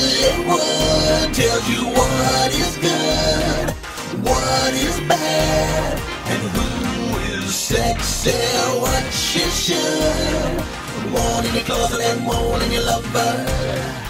Hollywood tells you what is good, what is bad, and who is sexy, what you should want in your closet and want in your lover.